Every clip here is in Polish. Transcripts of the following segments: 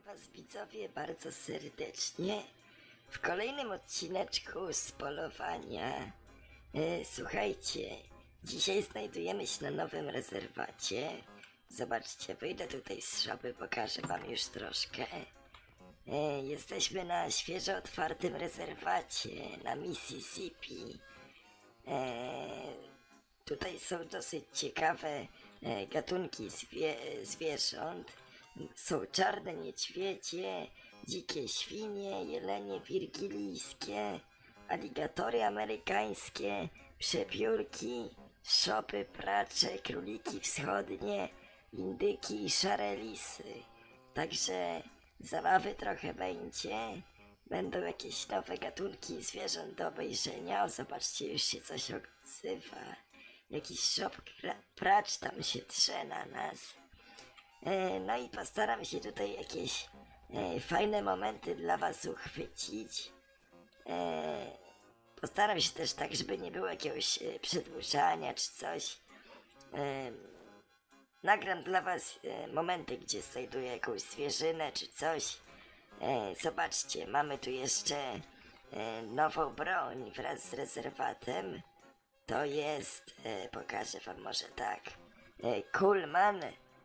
Witam was widzowie bardzo serdecznie w kolejnym odcineczku z polowania. Słuchajcie, dzisiaj znajdujemy się na nowym rezerwacie. Zobaczcie, wyjdę tutaj z szopy, pokażę wam już troszkę. Jesteśmy na świeżo otwartym rezerwacie na Mississippi. Tutaj są dosyć ciekawe gatunki zwierząt. Są czarne niedźwiedzie, dzikie świnie, jelenie wirgilijskie, aligatory amerykańskie, przepiórki, szopy, pracze, króliki wschodnie, indyki i szare lisy. Także zabawy trochę będzie. Będą jakieś nowe gatunki zwierząt do obejrzenia. O, zobaczcie, już się coś odzywa. Jakiś szop pracz tam się trze na nas. No i postaram się tutaj jakieś fajne momenty dla was uchwycić. Postaram się też tak, żeby nie było jakiegoś przedłużania czy coś. Nagram dla was momenty, gdzie znajduję jakąś zwierzynę czy coś. Zobaczcie, mamy tu jeszcze nową broń wraz z rezerwatem. To jest, pokażę wam może tak, Coolman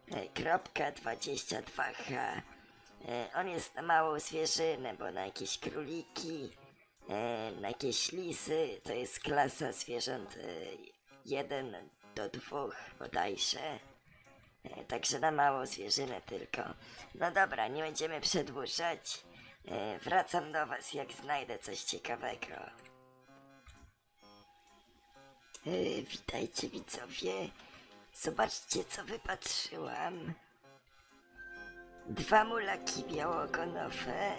.22H. On jest na małą zwierzynę, bo na jakieś króliki, na jakieś lisy, to jest klasa zwierząt 1 do 2 bodajże. Także na małą zwierzynę tylko. No dobra, nie będziemy przedłużać. Wracam do was, jak znajdę coś ciekawego. Witajcie widzowie. Zobaczcie, co wypatrzyłam. 2 mulaki białogonowe.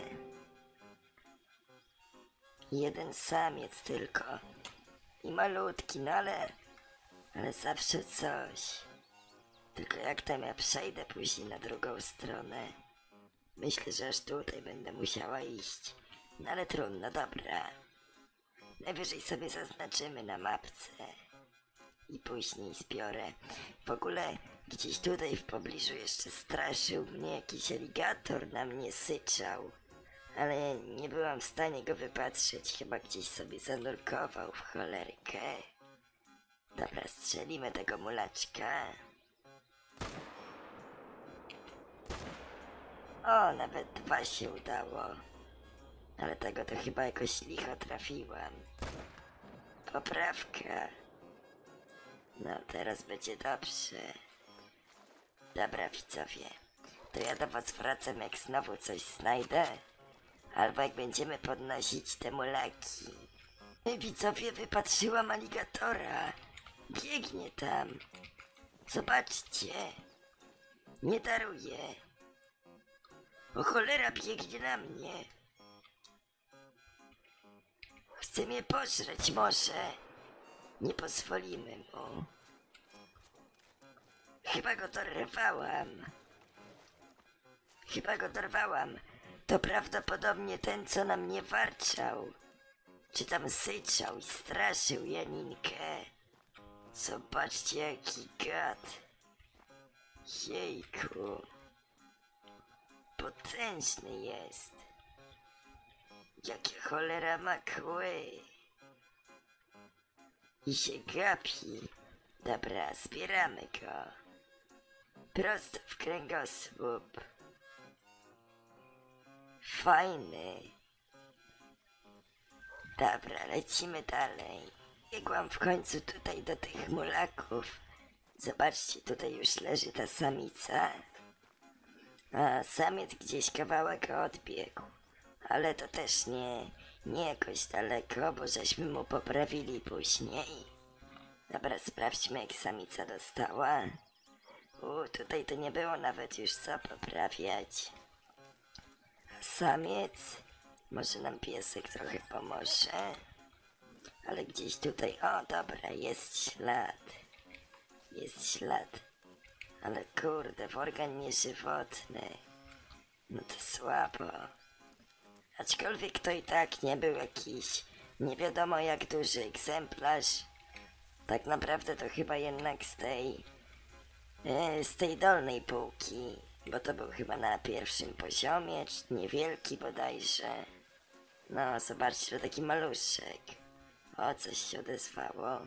Jeden samiec tylko. I malutki, no ale zawsze coś. Tylko jak tam ja przejdę później na drugą stronę. Myślę, że aż tutaj będę musiała iść. No ale trudno, dobra. Najwyżej sobie zaznaczymy na mapce. I później zbiorę. W ogóle gdzieś tutaj w pobliżu jeszcze straszył mnie jakiś aligator, na mnie syczał. Ale nie byłam w stanie go wypatrzeć, chyba gdzieś sobie zanurkował w cholerkę. Dobra, strzelimy tego mulaczka. O, nawet 2 się udało. Ale tego to chyba jakoś licho trafiłam. Poprawka. No, teraz będzie dobrze. Dobra widzowie, to ja do was wracam, jak znowu coś znajdę. Albo jak będziemy podnosić te mulaki. Widzowie, wypatrzyłam aligatora. Biegnie tam. Zobaczcie. Nie daruje. O cholera, biegnie na mnie. Chce mnie pożreć może. Nie pozwolimy mu. Chyba go dorwałam. To prawdopodobnie ten, co na mnie warczał. Czy tam syczał i straszył Janinkę. Zobaczcie, jaki gad. Jejku. Potężny jest. Jakie cholera ma kły. I się gapi. Dobra, zbieramy go. Prosto w kręgosłup. Fajny. Dobra, lecimy dalej. Biegłam w końcu tutaj do tych mulaków. Zobaczcie, tutaj już leży ta samica. A samiec gdzieś kawałek odbiegł. Ale to też nie jakoś daleko, bo żeśmy mu poprawili później. Dobra, sprawdźmy, jak samica dostała. Tutaj to nie było nawet już co poprawiać. Samiec? Może nam piesek trochę pomoże? Ale gdzieś tutaj... O, dobra, jest ślad. Jest ślad. Ale kurde, w organ nieżywotny. No to słabo. Aczkolwiek to i tak nie był jakiś nie wiadomo jak duży egzemplarz. Tak naprawdę to chyba jednak z tej dolnej półki bo to był chyba na pierwszym poziomie, czy niewielki bodajże. No, zobaczcie, to taki maluszek. O, coś się odezwało.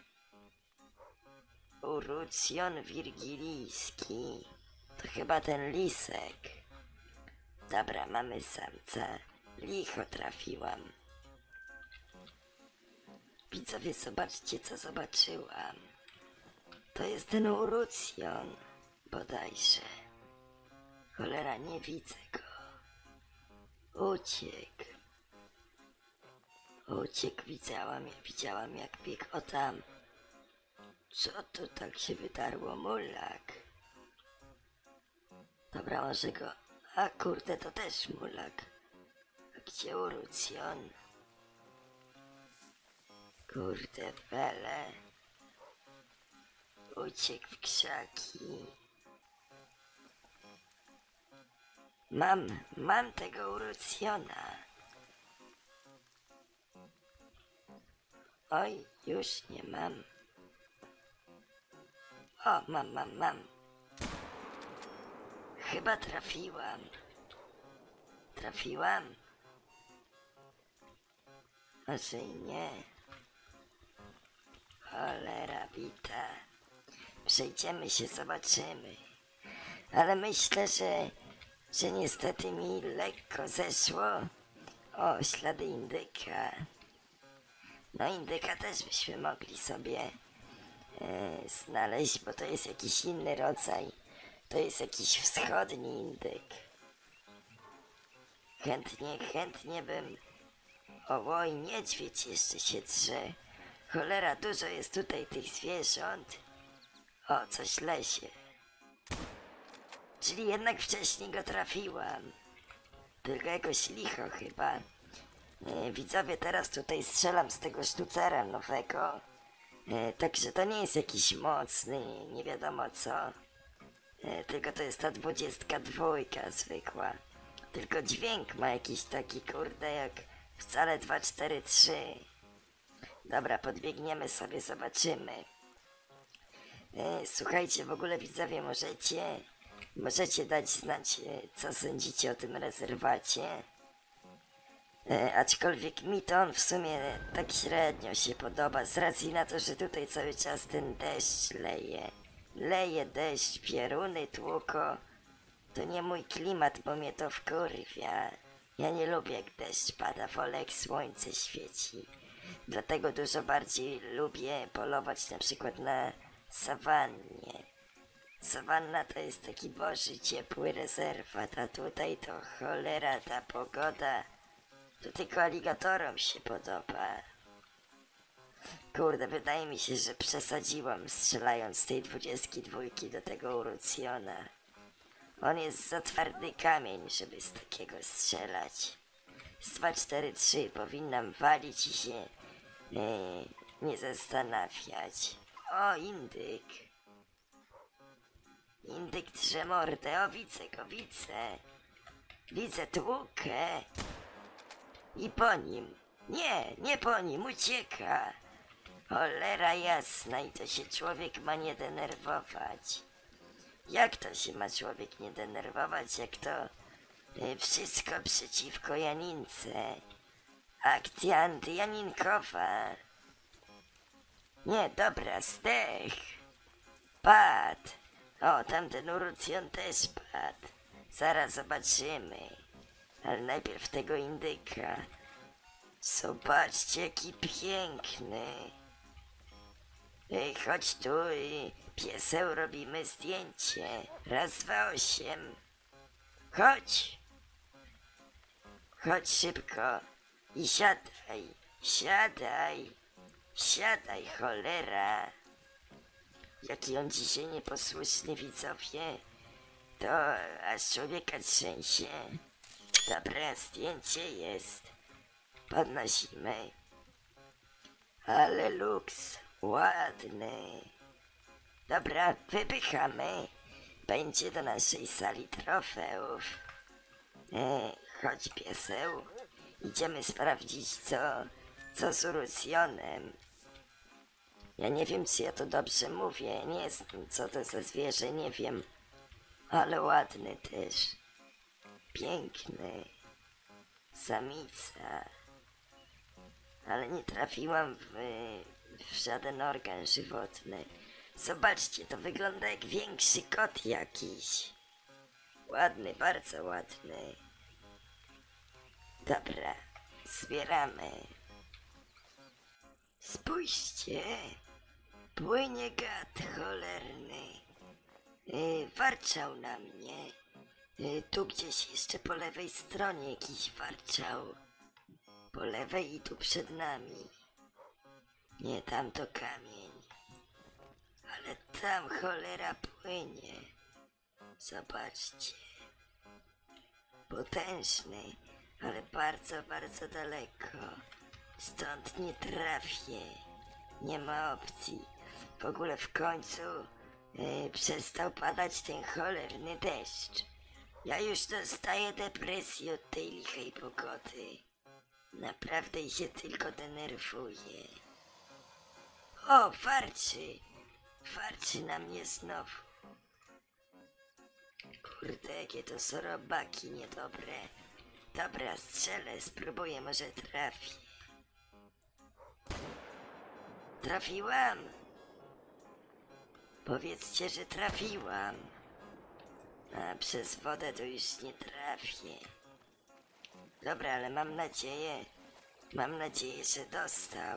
Urucjon wirgilijski. To chyba ten lisek. Dobra, mamy samca. Licho trafiłam. Widzowie, zobaczcie, co zobaczyłam. To jest ten Urucjon, bodajże. Cholera, nie widzę go. Uciekł. Uciekł, widziałam jak biegł. O tam. Co to tak się wydarło? Mulak. Dobra, może go... A kurde, to też mulak. A gdzie Urucjon? Kurde, wele. Uciekł w krzaki. Mam tego Urucjona. Oj, już nie mam. O, mam. Chyba trafiłam. Trafiłam? Może i nie. Cholera bita. Przejdziemy się, zobaczymy. Ale myślę, że niestety mi lekko zeszło. O, ślady indyka. No indyka też byśmy mogli sobie znaleźć, bo to jest jakiś inny rodzaj. To jest jakiś wschodni indyk. Chętnie bym... Oj, niedźwiedź jeszcze się drze. Cholera, dużo jest tutaj tych zwierząt. O, coś lesie. Czyli jednak wcześniej go trafiłam. Tylko jakoś licho chyba. Widzowie, teraz tutaj strzelam z tego sztucera nowego. Także to nie jest jakiś mocny, nie wiadomo co. Tylko to jest ta 22 zwykła. Tylko dźwięk ma jakiś taki, kurde, jak wcale 243. Dobra, podbiegniemy sobie, zobaczymy. Słuchajcie, w ogóle widzowie, możecie dać znać, co sądzicie o tym rezerwacie. Aczkolwiek mi to on w sumie tak średnio się podoba, z racji na to, że tutaj cały czas ten deszcz leje. Leje deszcz, pioruny tłuko. To nie mój klimat, bo mnie to wkurwia. Ja nie lubię, jak deszcz pada, wolę jak słońce świeci. Dlatego dużo bardziej lubię polować na przykład na sawannie. Sawanna to jest taki boży, ciepły rezerwat, a tutaj to cholera, ta pogoda. To tylko aligatorom się podoba. Kurde, wydaje mi się, że przesadziłam, strzelając z tej 22 do tego Urucjona. On jest za twardy kamień, żeby z takiego strzelać. Z 243 powinnam walić i się nie zastanawiać. O, indyk. Indyk drze mordę. O, widzę go, widzę. Widzę tłukę. I po nim. Nie po nim, ucieka. Cholera jasna, i to się człowiek ma nie denerwować. Jak to się ma człowiek nie denerwować, jak to wszystko przeciwko Janince. Akcja antyjaninkowa. Nie, dobra, zdech. Padł. O, tamten Urucjon też padł. Zaraz zobaczymy. Ale najpierw tego indyka. Zobaczcie, jaki piękny. Chodź tu, pieseł, robimy zdjęcie. Raz, 2, 8. Chodź. Chodź szybko. I siadaj, cholera. Jaki on dzisiaj nieposłuszny, widzowie. To aż człowieka trzęsie. Dobra, zdjęcie jest. Podnosimy. Ale luks, ładny. Dobra, wypychamy. Będzie do naszej sali trofeów. Chodź, pieseł. Idziemy sprawdzić, co z Urucjonem. Ja nie wiem, czy ja to dobrze mówię. Nie jestem, co to za zwierzę, nie wiem. Ale ładny też. Piękny. Samica. Ale nie trafiłam w żaden organ żywotny. Zobaczcie, to wygląda jak większy kot jakiś. Ładny, bardzo ładny. Dobra, zbieramy. Spójrzcie, płynie gad cholerny. Warczał na mnie. Tu gdzieś jeszcze po lewej stronie jakiś warczał. Po lewej i tu przed nami. Nie, tam to kamień. Ale tam cholera płynie. Zobaczcie. Potężny, ale bardzo, bardzo daleko. Stąd nie trafię. Nie ma opcji. W ogóle w końcu przestał padać ten cholerny deszcz. Ja już dostaję depresji od tej lichej pogody. Naprawdę i się tylko denerwuję. O, warczy! Warczy na mnie znowu. Kurde, jakie to są robaki niedobre. Dobra, strzelę, spróbuję, może trafię. Trafiłam! Powiedzcie, że trafiłam. A przez wodę to już nie trafię. Dobra, ale mam nadzieję, że dostał.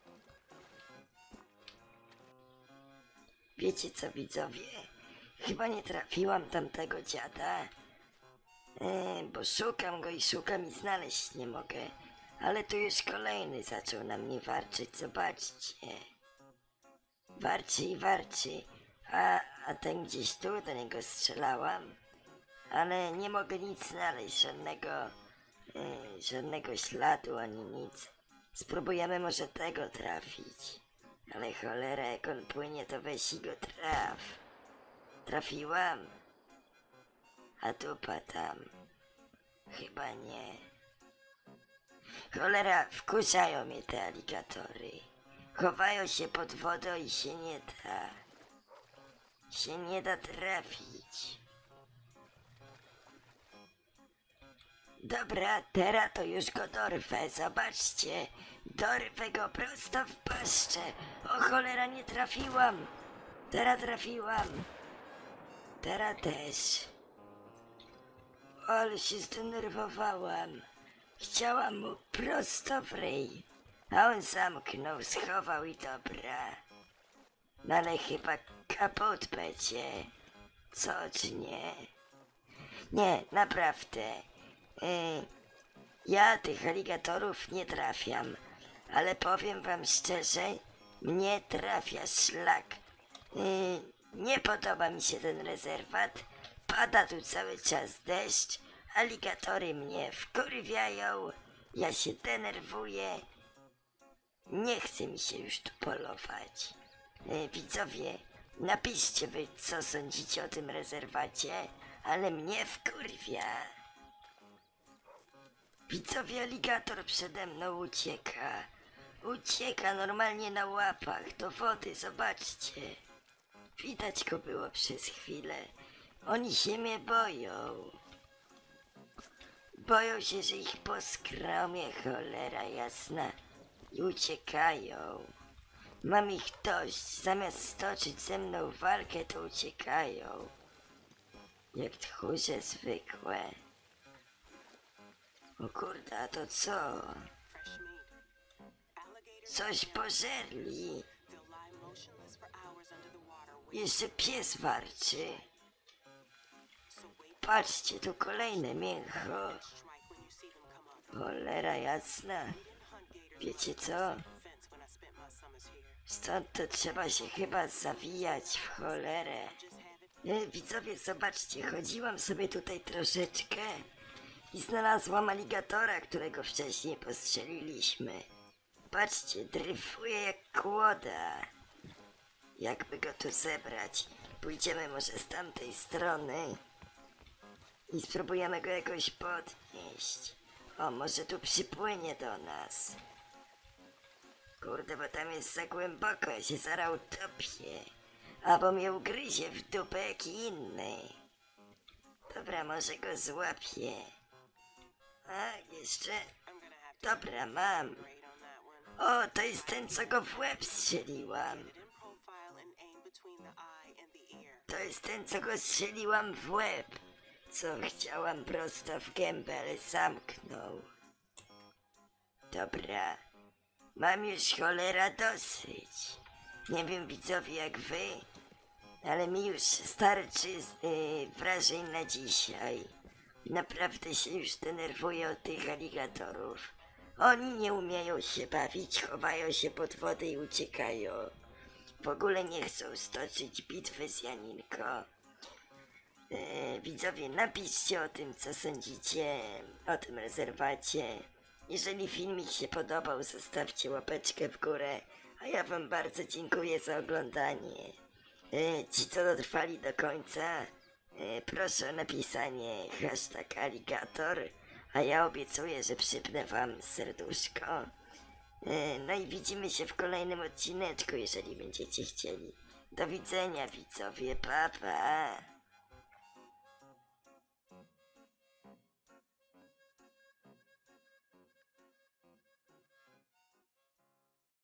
Wiecie co, widzowie? Chyba nie trafiłam tamtego dziada. Bo szukam go i znaleźć nie mogę. Ale tu już kolejny zaczął na mnie warczyć, zobaczcie. Warczy i warczy. A ten gdzieś tu, do niego strzelałam. Ale nie mogę nic znaleźć, żadnego śladu ani nic. Spróbujemy może tego trafić. Ale cholera, jak on płynie, to weź i go traf. Trafiłam. A dupa tam. Chyba nie. Cholera, wkurzają mnie te aligatory. Chowają się pod wodą i się nie da. Się nie da trafić. Dobra, teraz to już go dorwę, zobaczcie. Dorwę go prosto w paszczę. O cholera, nie trafiłam. Teraz trafiłam. Teraz też. Ale się zdenerwowałam. Chciałam mu prosto w ryj. A on zamknął, schował i dobra. No ale chyba kaput będzie. Co czy nie? Nie, naprawdę. Ja tych aligatorów nie trafiam. Ale powiem wam szczerze, mnie trafia szlak. Nie podoba mi się ten rezerwat. Pada tu cały czas deszcz. Aligatory mnie wkurwiają. Ja się denerwuję. Nie chce mi się już tu polować. Widzowie, napiszcie wy, co sądzicie o tym rezerwacie, ale mnie wkurwia. Widzowie, aligator przede mną ucieka. Ucieka normalnie na łapach do wody, zobaczcie. Widać go było przez chwilę. Oni się mnie boją. Boją się, że ich poskromię, cholera jasna. I uciekają. Mam ich dość. Zamiast stoczyć ze mną walkę, to uciekają. Jak tchórze zwykłe. O kurde, a to co? Coś pożerli. Jeszcze pies warczy. Patrzcie, tu kolejne mięcho. Cholera jasna. Wiecie co? Stąd to trzeba się chyba zawijać w cholerę. Widzowie, zobaczcie, chodziłam sobie tutaj troszeczkę i znalazłam aligatora, którego wcześniej postrzeliliśmy. Patrzcie, dryfuje jak kłoda. Jakby go tu zebrać? Pójdziemy może z tamtej strony i spróbujemy go jakoś podnieść. O, może tu przypłynie do nas. Kurde, bo tam jest za głęboko, ja się zaraz utopię. Albo mnie ugryzie w dupę jak inny. Dobra, może go złapię. A, jeszcze... Dobra, mam. O, to jest ten, co go w łeb strzeliłam. To jest ten, co go strzeliłam w łeb. Co chciałam prosto w gębę, ale zamknął. Dobra. Mam już cholera dosyć. Nie wiem, widzowie, jak wy, ale mi już starczy wrażeń na dzisiaj. Naprawdę się już denerwuję od tych aligatorów. Oni nie umieją się bawić, chowają się pod wodę i uciekają. W ogóle nie chcą stoczyć bitwy z Janinką. Widzowie, napiszcie o tym, co sądzicie o tym rezerwacie. Jeżeli filmik się podobał, zostawcie łapeczkę w górę, a ja wam bardzo dziękuję za oglądanie. Ci, co dotrwali do końca, proszę o napisanie #aligator, a ja obiecuję, że przypnę wam serduszko. No i widzimy się w kolejnym odcineczku, jeżeli będziecie chcieli. Do widzenia, widzowie, pa pa!